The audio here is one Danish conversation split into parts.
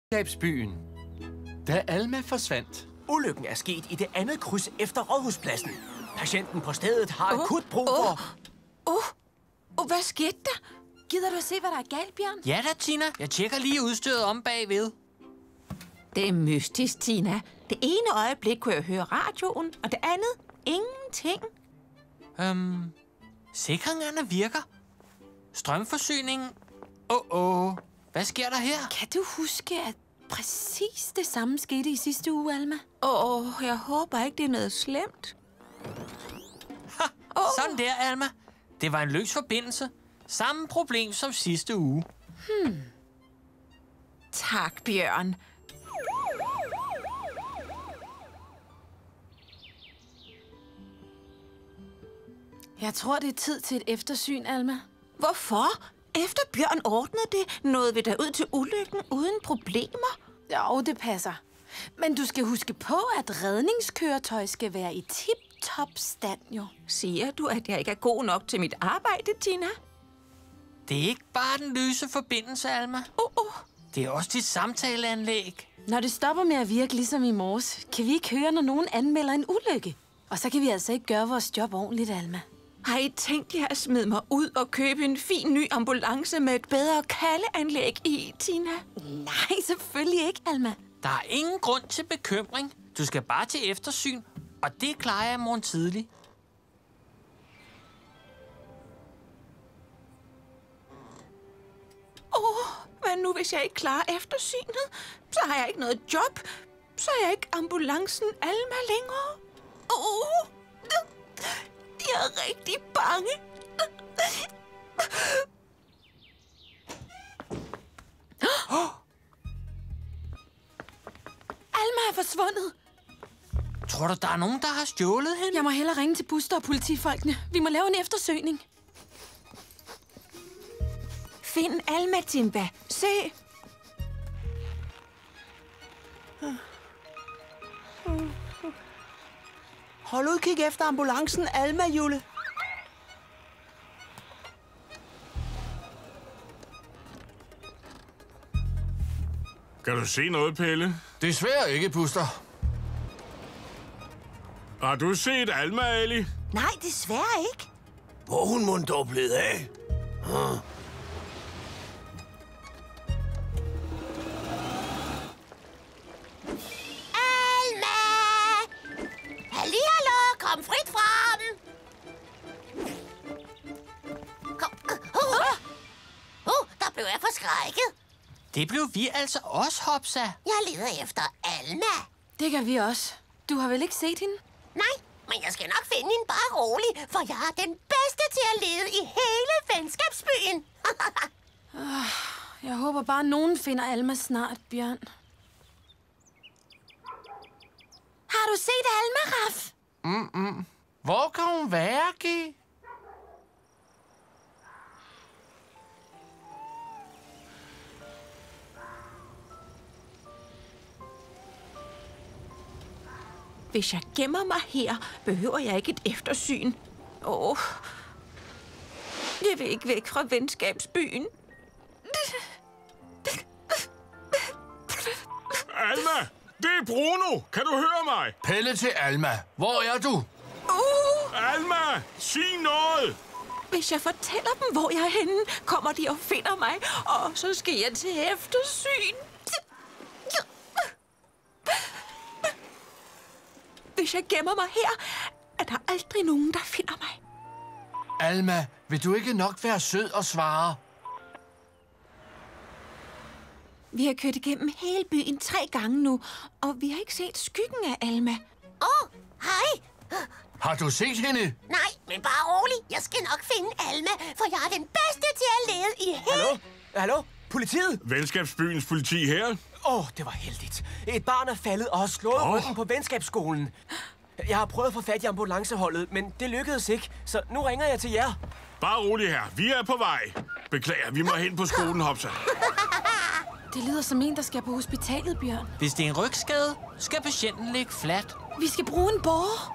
Venskabsbyen. Da Alma forsvandt. Ulykken er sket i det andet kryds efter Rådhuspladsen. Patienten på stedet har akut brug for... Hvad skete der? Gider du at se, hvad der er galt, Bjørn? Ja da, Tina. Jeg tjekker lige udstyret om bagved. Det er mystisk, Tina. Det ene øjeblik kunne jeg høre radioen, og det andet ingenting. Sikringerne virker. Strømforsyningen... Hvad sker der her? Kan du huske, at præcis det samme skete i sidste uge, Alma? Jeg håber ikke, det er noget slemt. Sådan der, Alma. Det var en løs forbindelse. Samme problem som sidste uge. Tak, Bjørn. Jeg tror, det er tid til et eftersyn, Alma. Hvorfor? Efter Bjørn ordnede det, nåede vi derud til ulykken uden problemer. Jo, det passer. Men du skal huske på, at redningskøretøj skal være i tip-top stand, jo. Siger du, at jeg ikke er god nok til mit arbejde, Tina? Det er ikke bare den løse forbindelse, Alma. Det er også dit samtaleanlæg. Når det stopper med at virke ligesom i morges, kan vi ikke høre, når nogen anmelder en ulykke. Og så kan vi altså ikke gøre vores job ordentligt, Alma. Har I tænkt jer at smide mig ud og købe en fin ny ambulance med et bedre kaldeanlæg i, Tina? Nej, selvfølgelig ikke, Alma. Der er ingen grund til bekymring. Du skal bare til eftersyn, og det klarer jeg i morgen tidlig. Hvad nu, hvis jeg ikke klarer eftersynet? Så har jeg ikke noget job. Så er jeg ikke ambulancen Alma længere. Jeg er rigtig bange. Alma er forsvundet. Tror du, der er nogen, der har stjålet hende? Jeg må hellere ringe til Buster og politifolkene. Vi må lave en eftersøgning. Find Alma, Timba. Se. Hold udkig efter ambulancen, Alma, Jule. Kan du se noget, Pelle? Desværre ikke, Buster. Har du set Alma, Ali? Nej, desværre ikke. Hvor er hun mon dog blevet af? Alma! Hallo, kom frit frem! Kom. Der blev jeg forskrækket. Det blev vi altså også, Hopsa. Jeg leder efter Alma. Det gør vi også. Du har vel ikke set hende? Nej, men jeg skal nok finde hende, bare rolig, for jeg er den bedste til at lede i hele venskabsbyen. Jeg håber bare, nogen finder Alma snart, Bjørn. Har du set Alma, Raf? Hvor kan hun være, G? Hvis jeg gemmer mig her, behøver jeg ikke et eftersyn. Jeg vil ikke væk fra venskabsbyen. Alma! Det er Bruno! Kan du høre mig? Pelle til Alma. Hvor er du? Alma! Sig noget! Hvis jeg fortæller dem, hvor jeg er henne, kommer de og finder mig, og så skal jeg til eftersyn. Hvis jeg gemmer mig her, er der aldrig nogen, der finder mig. Alma, vil du ikke nok være sød og svare? Vi har kørt igennem hele byen 3 gange nu, og vi har ikke set skyggen af Alma. Hej. Har du set hende? Nej, men bare rolig. Jeg skal nok finde Alma, for jeg er den bedste til at lede i hele... Hallo? Politiet? Venskabsbyens politi her. Det var heldigt. Et barn er faldet og har slået ryggen på venskabsskolen. Jeg har prøvet at få fat i ambulanceholdet, men det lykkedes ikke, så nu ringer jeg til jer. Bare rolig her. Vi er på vej. Beklager, vi må hen på skolen, Hopsa. Det lyder som en, der skal på hospitalet, Bjørn. Hvis det er en rygskade, skal patienten ligge fladt. Vi skal bruge en båre.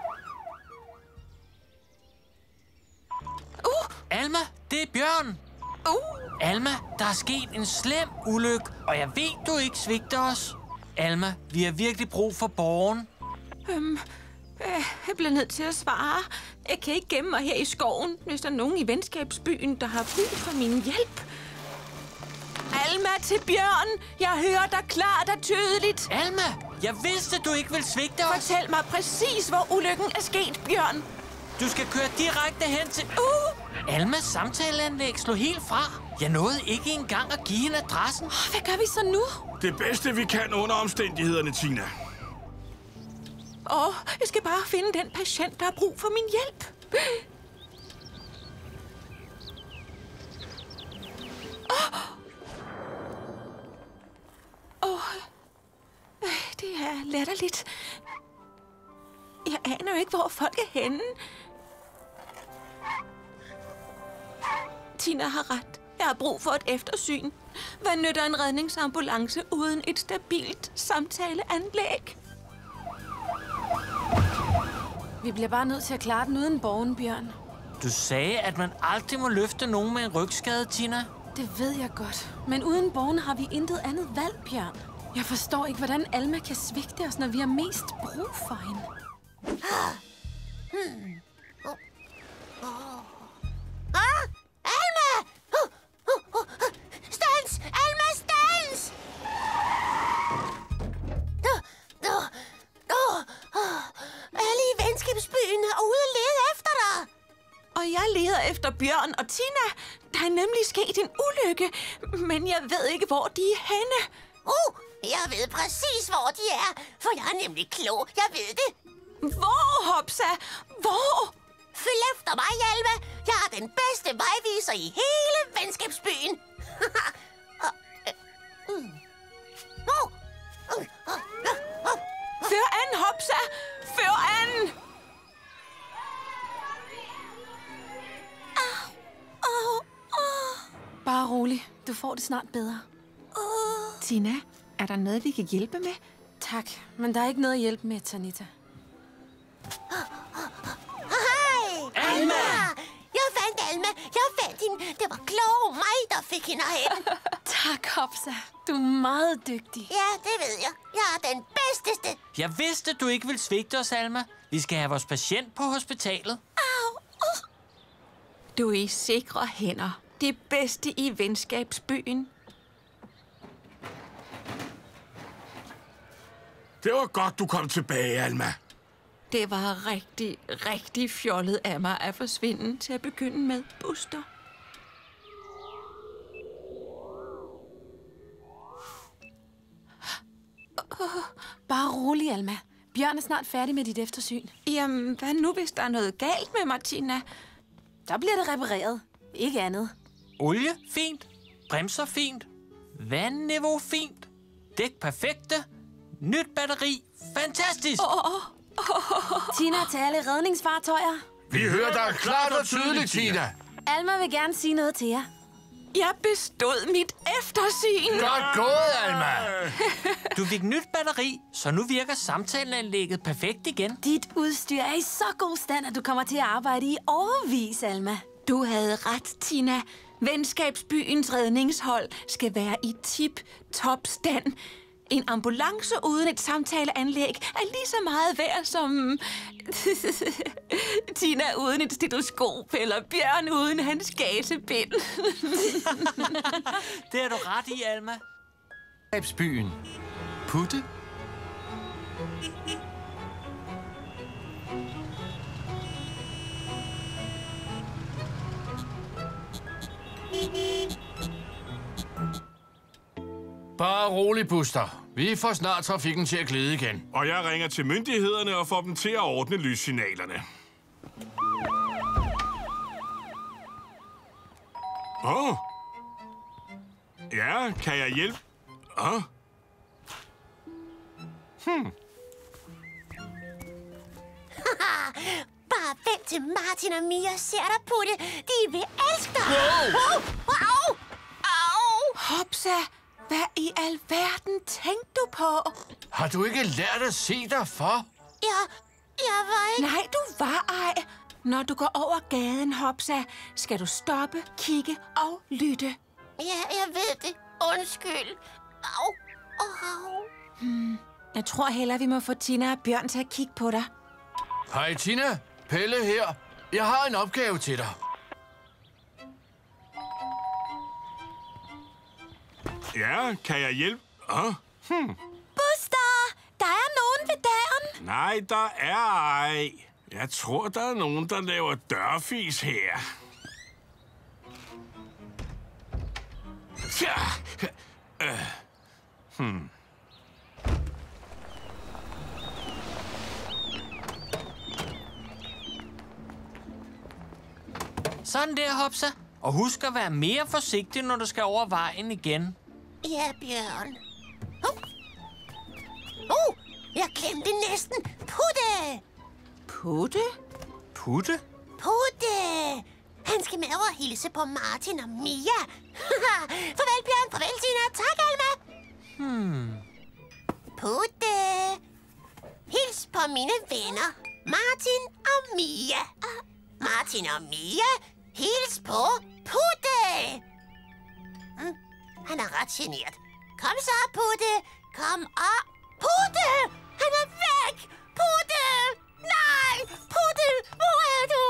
Alma, det er Bjørn. Alma, der er sket en slem ulykke, og jeg ved, du ikke svigter os. Alma, vi har virkelig brug for borgen. Jeg bliver nødt til at svare. Jeg kan ikke gemme mig her i skoven, hvis der er nogen i venskabsbyen, der har brug for min hjælp. Alma til Bjørn! Jeg hører dig klart og tydeligt. Alma, jeg vidste, du ikke ville svigte os. Fortæl mig præcis, hvor ulykken er sket, Bjørn. Du skal køre direkte hen til... Almas samtaleanlæg slog helt fra. Jeg nåede ikke engang at give hende adressen. Hvad gør vi så nu? Det bedste, vi kan under omstændighederne, Tina. Jeg skal bare finde den patient, der har brug for min hjælp. Det er latterligt. Jeg aner jo ikke, hvor folk er henne. Tina har ret. Jeg har brug for et eftersyn. Hvad nytter en redningsambulance uden et stabilt samtaleanlæg? Vi bliver bare nødt til at klare den uden borgen, Bjørn. Du sagde, at man aldrig må løfte nogen med en rygskade, Tina. Det ved jeg godt. Men uden borgen har vi intet andet valg, Bjørn. Jeg forstår ikke, hvordan Alma kan svigte os, når vi har mest brug for hende. Alma! Stans! Alma, stans! Alle i venskabsbyen er ude og lede efter dig. Og jeg leder efter Bjørn og Tina. Der er nemlig sket en ulykke, men jeg ved ikke, hvor de er henne. Jeg ved præcis, hvor de er, for jeg er nemlig klog. Jeg ved det. Hvor, Hopsa? Hvor? Følg efter mig, Alma. Jeg er den bedste vejviser i hele venskabsbyen. Før an, Hopsa! Før an! Bare rolig. Du får det snart bedre. Tina, er der noget, vi kan hjælpe med? Tak, men der er ikke noget at hjælpe med, Tanita. Hej! Alma! Jeg fandt Alma. Jeg fandt hende. Det var klog mig, der fik hende hen. Tak, Hopsa. Du er meget dygtig. Ja, det ved jeg. Jeg er den bedsteste. Jeg vidste, du ikke ville svigte os, Alma. Vi skal have vores patient på hospitalet. Du er i sikre hænder. Det bedste i venskabsbyen. Det var godt, du kom tilbage, Alma. Det var rigtig, rigtig fjollet af mig at forsvinde til at begynde med, Buster. Bare rolig, Alma. Bjørn er snart færdig med dit eftersyn. Jamen, hvad nu, hvis der er noget galt med Martina? Der bliver det repareret. Ikke andet. Olie, fint. Bremser, fint. Vandniveau, fint. Dæk, perfekte. Nyt batteri, fantastisk. Tina, til alle redningsfartøjer. Vi hører dig klart og tydeligt, Tina. Alma vil gerne sige noget til jer. Jeg bestod mit eftersyn. Godt gået, Alma. Du fik nyt batteri, så nu virker samtaleanlægget perfekt igen. Dit udstyr er i så god stand, at du kommer til at arbejde i årevis, Alma. Du havde ret, Tina. Venskabsbyens redningshold skal være i tip-top stand. En ambulance uden et samtaleanlæg er lige så meget værd som Tina uden et stetoskop eller Bjørn uden hans gasebind. Det er du ret i, Alma. Byen. Putte. Bare rolig, Buster. Vi får snart trafikken til at glide igen. Og jeg ringer til myndighederne og får dem til at ordne lyssignalerne. Ja, kan jeg hjælpe? Bare vent til Martin og Mia ser dig på det. De vil elske dig. Au! Hopsa, hvad i alverden tænkte du på? Har du ikke lært at se dig for? Jeg var ikke... Nej, du var ej. Når du går over gaden, Hopsa, skal du stoppe, kigge og lytte. Ja, jeg ved det. Undskyld. Au. Au. Jeg tror hellere, vi må få Tina og Bjørn til at kigge på dig. Hej Tina, Pelle her. Jeg har en opgave til dig. Ja, kan jeg hjælpe? Buster, der er nogen ved døren. Nej, der er ej. Jeg tror, der er nogen, der laver dørfis her. Tja. Sådan der, Hopsa. Og husk at være mere forsigtig, når du skal over vejen igen. Ja, Bjørn. Jeg glemte næsten. Putte! Putte? Putte? Putte! Han skal med over og hilse på Martin og Mia. Farvel, Bjørn. Farvel, Tina. Tak, Alma. Putte! Hils på mine venner. Martin og Mia. Martin og Mia, hils på Putte! Han er ret genert. Kom så, Putte! Kom op! Putte! Han er væk! Putte! Nej! Putte! Hvor er du?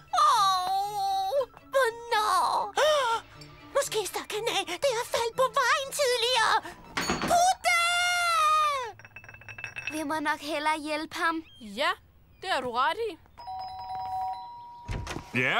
Hvornår? Måske stak han af, da jeg faldt på vejen tidligere. Putte! Vi må nok hellere hjælpe ham. Ja, det har du ret i. Ja,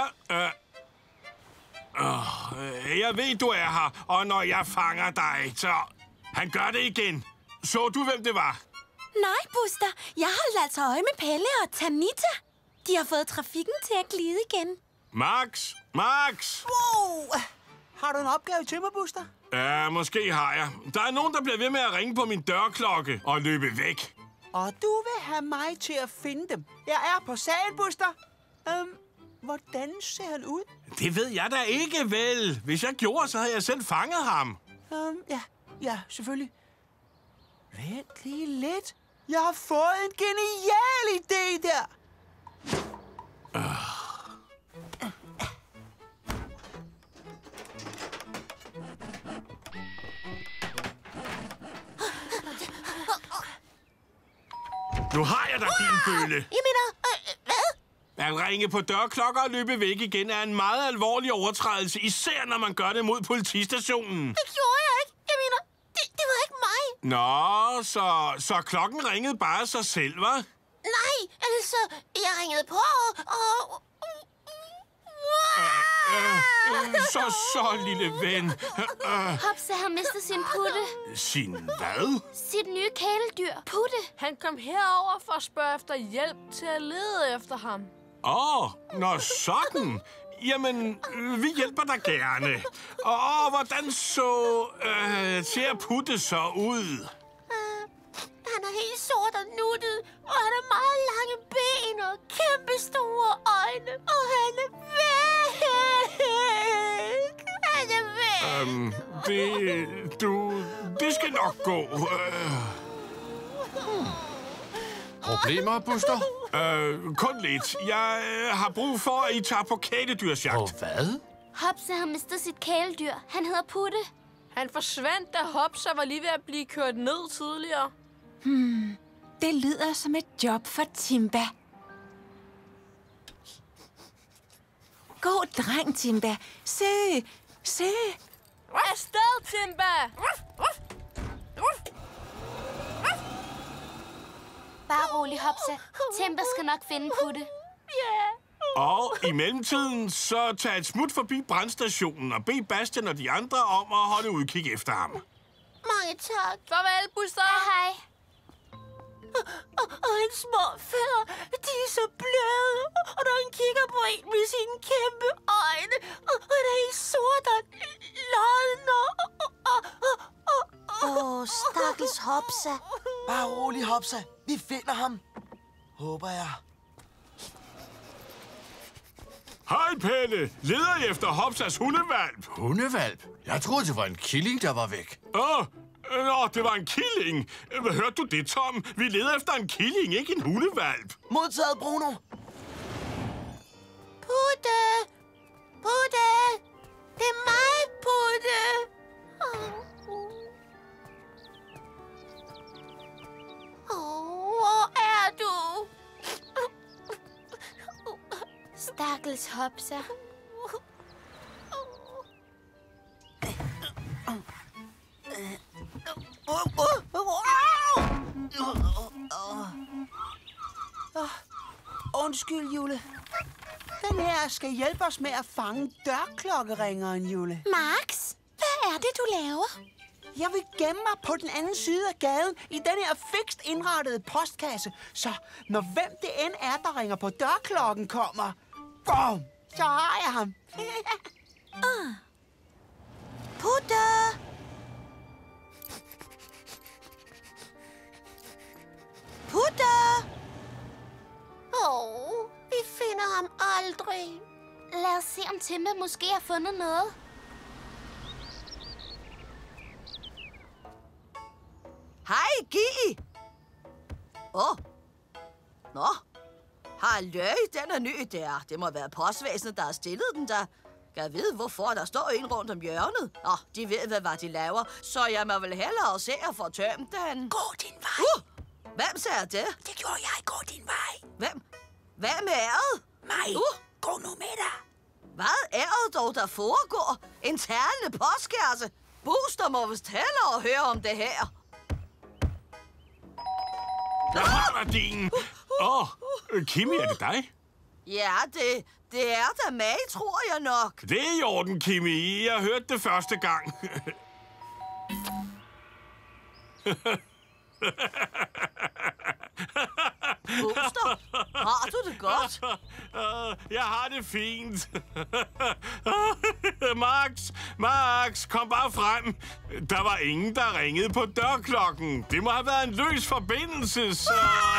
jeg ved, du er her, og når jeg fanger dig, så... Han gør det igen. Så du, hvem det var? Nej, Buster. Jeg holdt altså øje med Pelle og Tanita. De har fået trafikken til at glide igen. Max! Wow! Har du en opgave til mig, Buster? Ja, måske har jeg. Der er nogen, der bliver ved med at ringe på min dørklokke og løbe væk. Og du vil have mig til at finde dem. Jeg er på sagen, Buster. Hvordan ser han ud? Det ved jeg da ikke, vel. Hvis jeg gjorde, så havde jeg selv fanget ham. Ja, selvfølgelig. Vent lige lidt. Jeg har fået en genial idé der. Nu har jeg da din bølle. Jeg mener, hvad? At ringe på dørklokker og løbe væk igen er en meget alvorlig overtrædelse, især når man gør det mod politistationen. Det gjorde jeg ikke. Jeg mener, det var ikke mig. Nå, så klokken ringede bare sig selv, hva'? Nej, altså, jeg ringede på, og... Så lille ven. Hopsa har mistet sin putte. Sin hvad? Sit nye kæledyr, Putte. Han kom herover for at spørge efter hjælp til at lede efter ham. Nå sådan. Jamen, vi hjælper dig gerne. Og hvordan ser Putte så ud? Han er helt sort og nuttet, og han har meget lange ben og kæmpe store øjne, og han er væk. Han er væk. Det skal nok gå. Problemer, Buster? Kun lidt. Jeg har brug for, at I tager på kæledyrsjagt. Og hvad? Hopsa har mistet sit kæledyr. Han hedder Putte. Han forsvandt, da Hopsa var lige ved at blive kørt ned tidligere. Det lyder som et job for Timba. God dreng, Timba. Se. Afsted, Timba! Bare rolig, Hopsa. Timba skal nok finde Putte. Og i mellemtiden, så tag et smut forbi brandstationen og bed Bastian og de andre om at holde udkig efter ham. Mange tak. Farvel, Buster! Hej. Og hans små fødder, de er så bløde. Og når han kigger på en med sine kæmpe øjne, og han er helt sort og lodden stakkels Hopsa. Bare rolig, Hopsa. Vi finder ham. Håber jeg. Hej, Pelle. Leder I efter Hopsas hundevalp? Hundevalp? Jeg troede, det var en killing, der var væk. Nå, det var en killing. Hørte du det, Tom? Vi leder efter en killing, ikke en hundevalp. Modtaget, Bruno. Putte! Putte! Det er mig, Putte! Hvor er du? Stakkels Hopsa. Undskyld, Jule. Den her skal hjælpe os med at fange dørklokkeringeren, Jule. Max, hvad er det, du laver? Jeg vil gemme mig på den anden side af gaden i den her fikst indrettede postkasse. Så når hvem det end er, der ringer på dørklokken kommer, bum, så har jeg ham. Putte! Putte! Vi finder ham aldrig. Lad os se, om Timba måske har fundet noget. Hej, Gi! Nå. Halløj, den er ny der. Det må være postvæsenet, der har stillet den der. Jeg ved, hvorfor der står en rundt om hjørnet. De ved, hvad de laver, så jeg må vel hellere se at få tømt den. Gå din vej. Hvem sagde det? Det gjorde jeg. Gå din vej. Hvem er det? Mig. Gå nu med dig. Hvad er det dog, der foregår? En talende postkasse? Booster må vist hellere høre om det her. Jeg har din. Kimi, er det dig? Ja, det er da mig, tror jeg nok. Det er i orden, Kimi. Jeg hørte det første gang. Booster, har du det godt? Jeg har det fint. Max, kom bare frem. Der var ingen, der ringede på dørklokken. Det må have været en løs forbindelse, så...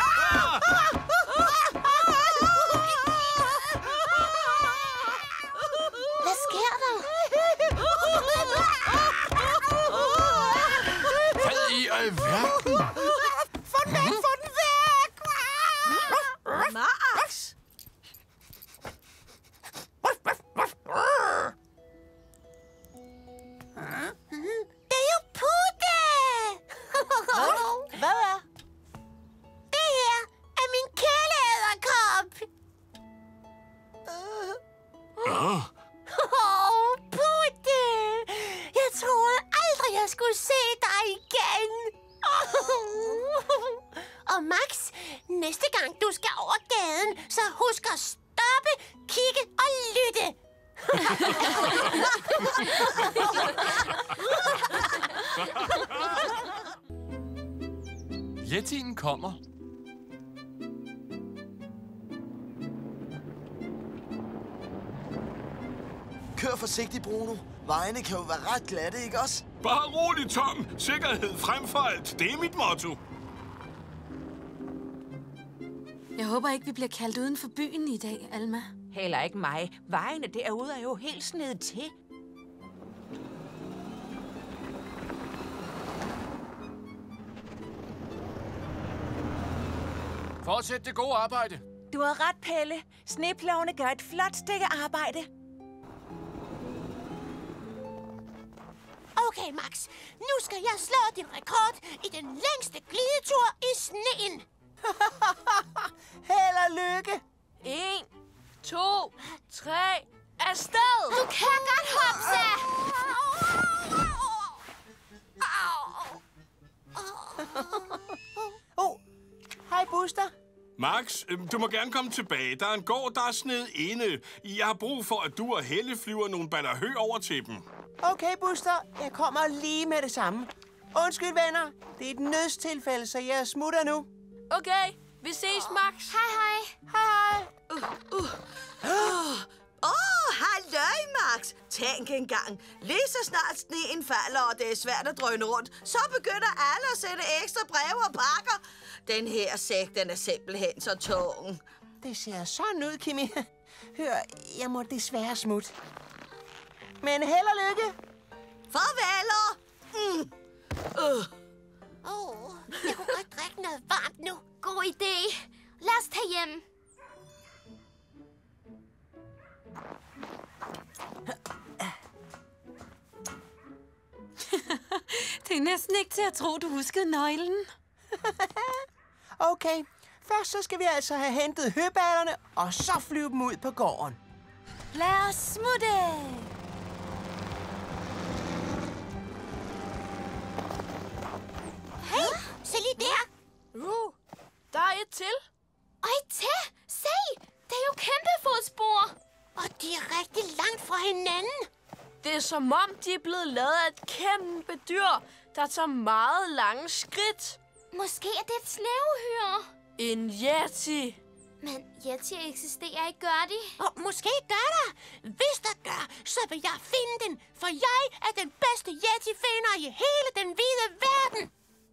Hvad sker der? Hvad i alverden? Få den væk, få den væk! Max! Det er jo Putte! Hvad er? Det her er min kæleæderkop! Putte! Jeg troede aldrig, jeg skulle se dig igen! Og Max, næste gang du skal over gaden, så husk at stoppe, kigge og lytte! Yettien kommer. Kør forsigtigt, Bruno. Vejene kan jo være ret glatte, ikke også? Bare rolig, Tom. Sikkerhed frem for alt. Det er mit motto. Jeg håber ikke, vi bliver kaldt uden for byen i dag, Alma. Heller ikke mig. Vejene derude er jo helt snedet til. Fortsæt det gode arbejde. Du har ret, Pelle. Sneplovene gør et flot stykke arbejde. Okay, Max. Nu skal jeg slå din rekord i den længste glidetur i sneen. Held og lykke. 1, 2, 3, afsted! Du kan godt, Hopsa! Hej, Buster. Max, du må gerne komme tilbage. Der er en gård, der er sned inde. Jeg har brug for, at du og Helle flyver nogle baller hø over til dem. Okay, Buster. Jeg kommer lige med det samme. Undskyld, venner. Det er et nødstilfælde, så jeg smutter nu. Okay, vi ses, Max. Hej. Hej. Halløj, Max. Tænk engang. Lige så snart sneen falder, og det er svært at drøne rundt, så begynder alle at sætte ekstra breve og pakker. Den her sæk, den er simpelthen så tung. Det ser sådan ud, Kimi. Hør, jeg må desværre smutte. Men held og lykke. Farveler! Jeg kunne godt drikke noget varmt nu. God idé. Lad os tage hjem. Det er næsten ikke til at tro, du huskede nøglen. Okay, først så skal vi altså have hentet høballerne, og så flyve dem ud på gården. Lad os smutte! Hey, se lige der. Der er et til. Og et til! Se! Det er jo kæmpe fodspor! Og de er rigtig langt fra hinanden. Det er som om, de er blevet lavet af et kæmpe dyr, der tager meget lange skridt. Måske er det et snævehør. En yeti. Men yeti eksisterer ikke, gør de? Og måske gør der. Hvis der gør, så vil jeg finde den. For jeg er den bedste yeti-finder i hele den hvide verden.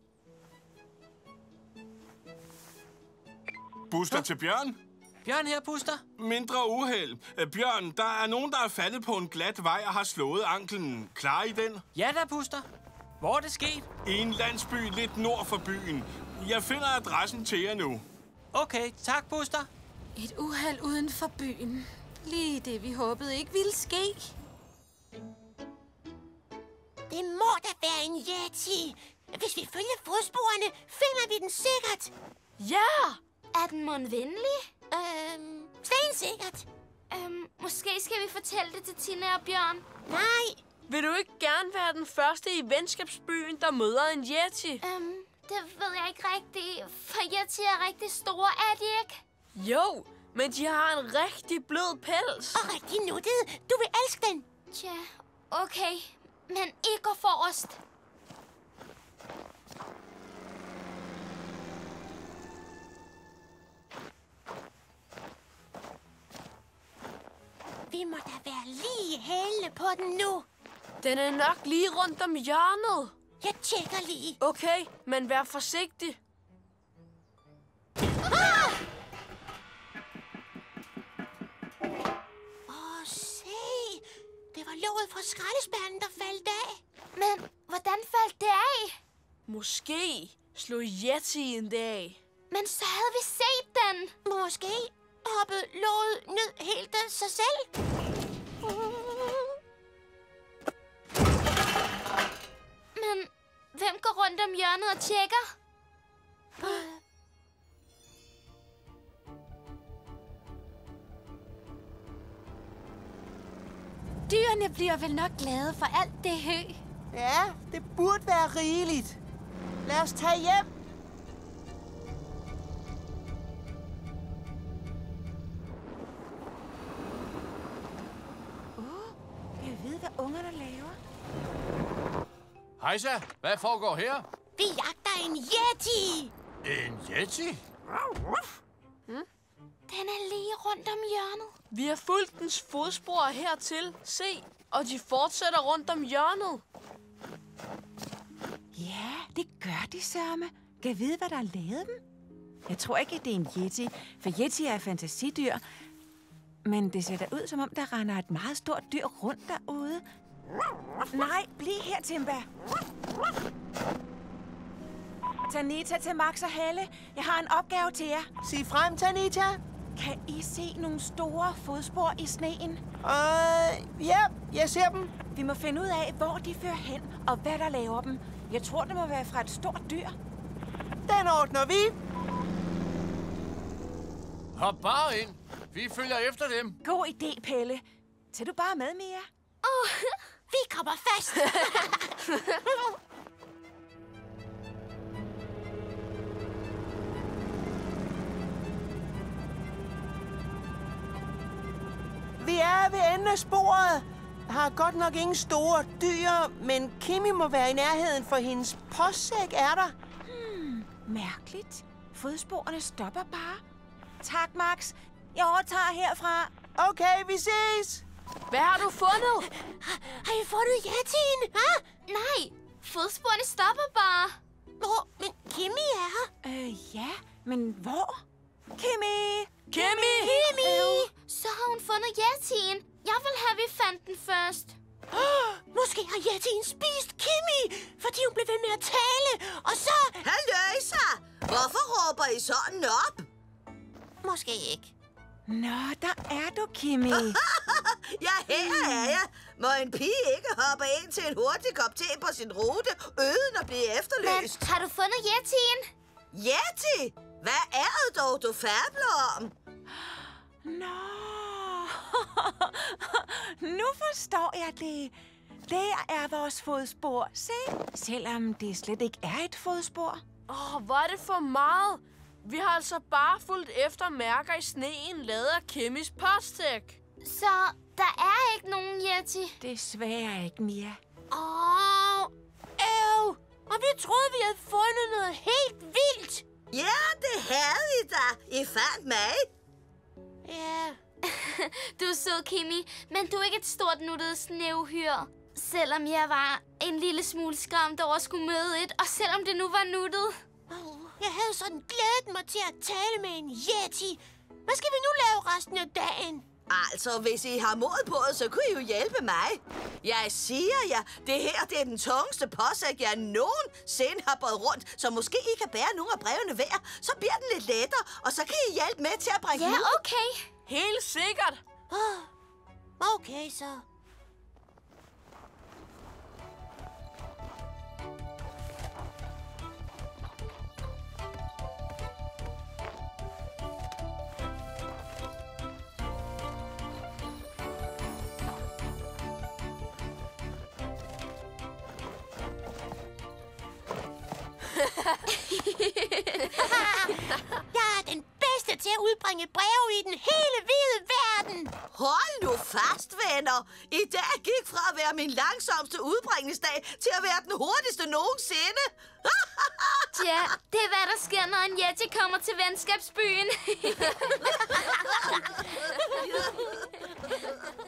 Buster til Bjørn. Bjørn her, Buster. Mindre uheld. Bjørn, der er nogen, der er faldet på en glat vej og har slået anklen. Klar i den? Ja da, Buster. Hvor er det sket? I en landsby lidt nord for byen. Jeg finder adressen til jer nu. Okay, tak, Buster. Et uheld uden for byen. Lige det, vi håbede ikke ville ske. Det må da være en yeti. Hvis vi følger fodsporene, finder vi den sikkert. Ja! Er den mon venlig? Stensikkert. Måske skal vi fortælle det til Tina og Bjørn. Nej. Vil du ikke gerne være den første i venskabsbyen, der møder en yeti? Det ved jeg ikke rigtigt, for yeti er rigtig store, er de ikke? Jo, men de har en rigtig blød pels. Og rigtig nuttet. Du vil elske den. Tja, okay. Men I går forrest. Vi må da være lige hælende på den nu. Den er nok lige rundt om hjørnet. Jeg tjekker lige. Okay, men vær forsigtig. Se. Det var låget fra skraldespanden, der faldt af. Men hvordan faldt det af? Måske slog yetien det af. Men så havde vi set den. Måske hoppede låget ned helt af sig selv. Men hvem går rundt om hjørnet og tjekker? Dyrene bliver vel nok glade for alt det hø. Ja, det burde være rigeligt. Lad os tage hjem. Jeg ved, hvad ungerne laver. Hejsa, hvad foregår her? Vi jagter en yeti. En yeti? Den er lige rundt om hjørnet. Vi har fulgt dens fodspor hertil. Se, og de fortsætter rundt om hjørnet. Ja, det gør de sørme. Kan jeg vide, hvad der har lavet dem? Jeg tror ikke, at det er en yeti, for yeti er fantasidyr. Men det ser da ud, som om der render et meget stort dyr rundt derude. Nej, bliv her, Timba. Tanita til Max og Helle, jeg har en opgave til jer. Sig frem, Tanita. Kan I se nogle store fodspor i sneen? Ja, jeg ser dem. Vi må finde ud af, hvor de fører hen, og hvad der laver dem. Jeg tror, det må være fra et stort dyr. Den ordner vi. Hop bare ind. Vi følger efter dem. God idé, Pelle. Tag du bare med, Mia. Vi kommer fast. Vi er ved enden af sporet. Jeg har godt nok ingen store dyr, men Kimi må være i nærheden, for hendes postsæk er der. Mærkeligt. Fodsporene stopper bare. Tak, Max. Jeg overtager herfra. Okay, vi ses. Hvad har du fundet? Har I fundet yetien? Nej, fodsporene stopper bare. Men Kimi er her. Ja, men hvor? Kimi! Kimi! Så har hun fundet yetien. Jeg vil have, vi fandt den først. Måske har yetien spist Kimi, fordi hun blev ved med at tale, og så... Halløjsa! Hvorfor råber I sådan op? Måske ikke. Nå, der er du, Kimi. Ja, her er jeg. Må en pige ikke hoppe ind til en hurtig kop te på sin rute, uden at blive efterløst? Men har du fundet Yetien? Yeti? Hvad er det dog, du fabler om? Nå, nu forstår jeg det. Der er vores fodspor. Se, selvom det slet ikke er et fodspor. Hvor er det for meget? Vi har altså bare fulgt efter mærker i sneen, lavet af Kimmys postek. Så der er ikke nogen Yeti? Desværre ikke, Mia. Og vi troede, vi havde fundet noget helt vildt. Ja, det havde I da. I fandt mig. Ja. Du er sød, Kimmy, men du er ikke et stort nuttet snævhyr. Selvom jeg var en lille smule skræmt over at skulle møde et, og selvom det nu var nuttet. Jeg havde sådan glædet mig til at tale med en Yeti. Hvad skal vi nu lave resten af dagen? Altså, hvis I har mod på det, så kunne I jo hjælpe mig. Jeg siger jer, det her det er den tungeste påsæk, jeg nogensinde har båret rundt. Så måske I kan bære nogle af brevene hver, så bliver den lidt lettere, og så kan I hjælpe med til at bringe Ja, ud. okay. Helt sikkert. Okay, så. Jeg er den bedste til at udbringe breve i den hele hvide verden. Hold nu fast, venner. I dag gik fra at være min langsomste udbringningsdag til at være den hurtigste nogensinde. Ja, det er hvad der sker, når en Yeti kommer til venskabsbyen.